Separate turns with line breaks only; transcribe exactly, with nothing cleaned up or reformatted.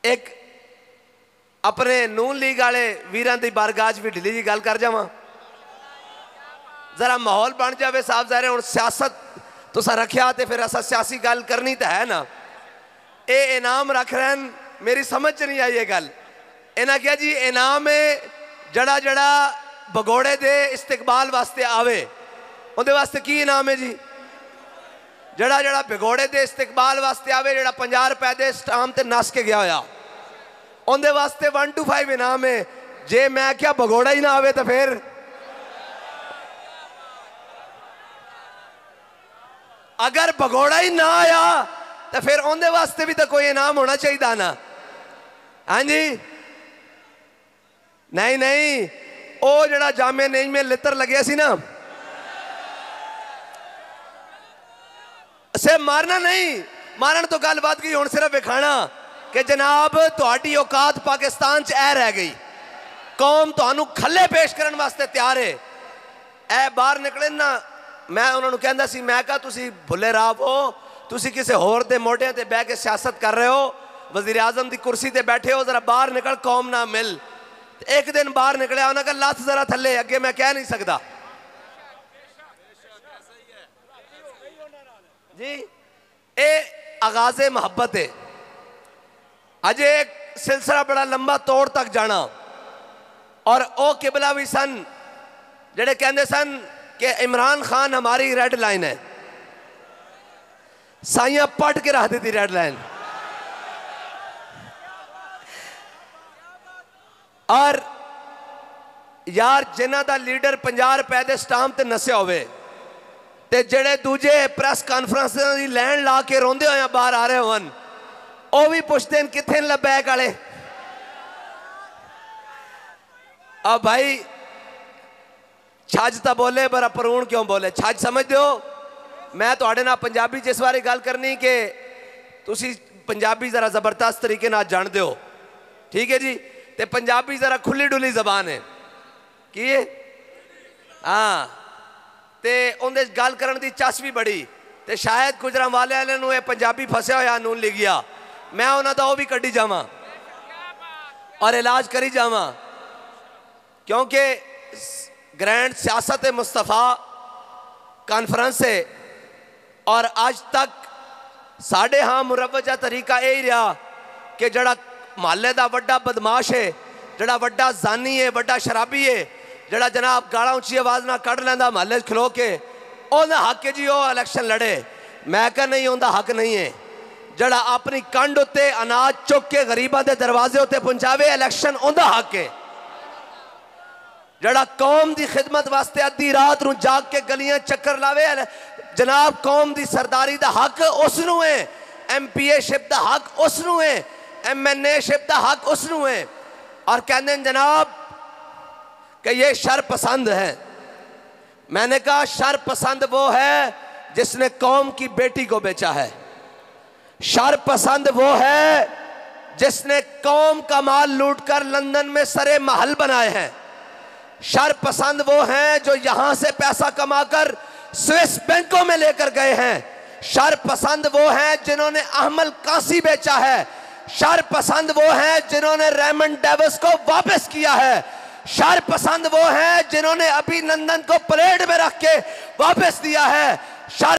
एक अपने नून लीग वाले वीरां दी बारगाह भी ढिली जी गल कर जावां, जरा माहौल बन जाए साहब ज़ाहिर हुण सियासत तुसा रखिया तो फिर असा सियासी गल करनी तो है ना। ये इनाम रख रहे हैं, मेरी समझ च नहीं आई ये गल। इन्हें क्या जी इनाम है जड़ा जड़ा भगोड़े दे इस्तेकबाल वास्ते आवे, उहदे वास्ते की इनाम है जी? जड़ा जड़ा भगोड़े दे इस्तेकबाल वास्ते आवे, जड़ा पंजाह रुपए दे स्टाम ते नस के गया होया, उहदे वास्ते वन टू फाइव इनाम है। जे मैं क्या भगोड़ा ही ना आवे तो फिर अगर भगोड़ा ही ना आया तो फिर उनके वास्ते भी तो कोई इनाम होना चाहिए ना। हाँ जी, नहीं नहीं, वो जड़ा जामे नहीं में लित्र लगे सी ना, से मारना नहीं, मारन तो गल बात की, हुण सिर्फ विखाना कि जनाब तुहाडी औकात पाकिस्तान च ऐ रह गई, कौम तुहानू खले पेश करने वास्ते तैयार है। ऐ बाहर निकले ना, मैं उन्होंने कहता सी, मैं कहा तुसी भुले राह हो, तुसी किसी होर दे मोढियां ते बह के सियासत कर रहे हो, वजीर आजम की कुर्सी ते बैठे हो, जरा बाहर निकल कौम ना मिल। एक दिन बाहर निकलिया, उन्हें कहा लथ जरा थले, अगे मैं कह नहीं सकता जी। ये आगाज़े मोहब्बत है, अजे एक सिलसिला बड़ा लंबा तौर तक जाना। और ओ किबला भी सन जेड़े कहते सन कि इमरान खान हमारी रेड लाइन है, साइयां पट के रख दी थी रेड लाइन। और यार जिन्हां दा लीडर पंजाह रुपए के स्टाम ते नस्या होवे ते जेड़े दूजे प्रेस कॉन्फ्रेंस की लैन ला के रोंदे होए बाहर आ रहे होन, वो भी पुछते हैं किथे न बैक वाले। अब भाई छज तो बोले पर परूण क्यों बोले, छज समझ दो। मैं तुहाडे नाल पंजाबी जिस बारे गल करनी कि तुसी पंजाबी जरा जबरदस्त तरीके नाल जान दो, ठीक है जी। ते पंजाबी जरा खुली डुली जबान है की है, हाँ, ते उहदे गल करन दी चस भी बड़ी, ते शायद गुजरांवाले वाले नूं ये पंजाबी फसिया होया नून लिख गया, मैं उन्हां दा ओह भी कड्ढी जावां और इलाज करी जावां, क्योंकि ग्रैंड सियासत मुस्तफ़ा कॉन्फ्रेंस है। और आज तक साढ़े हाँ मुरवजा तरीका यही रहा कि जड़ा महल्ले का वड्डा बदमाश है, जड़ा वड्डा जानी है, वड्डा शराबी है, जड़ा जनाब गाला उची आवाज़ ना कढ़ लेंदा महल्ले खलो के, उहदा हक है जी वो इलेक्शन लड़े। मैं कह नहीं, उहदा हक नहीं है। जड़ा अपनी कंड उत्ते अनाज चुक के गरीबां दे दरवाजे उत्ते पहुंचावे, इलेक्शन उहदा हक है। जड़ा कौम की खिदमत वास्ते अद्धी रात नूं जाग के गलियां चक्कर लावे, जनाब कौम की सरदारी का हक उसनू है, एम पी ए शिप का हक उसनू है, एम एन ए शिप का हक उसनू है। और कहते हैं जनाब कि ये शर पसंद है। मैंने कहा शर पसंद वो है जिसने कौम की बेटी को बेचा है, शर पसंद वो है जिसने कौम का माल लूटकर लंदन में सरे महल बनाए हैं, शर पसंद वो हैं जो यहां से पैसा कमाकर स्विस बैंकों में लेकर गए हैं, शर पसंद वो हैं जिन्होंने अहमल कासी बेचा है, शर पसंद वो हैं जिन्होंने रेमंड डेविस को वापस किया है, शर पसंद वो हैं जिन्होंने अभिनंदन को परेड में रख के वापस दिया है, शर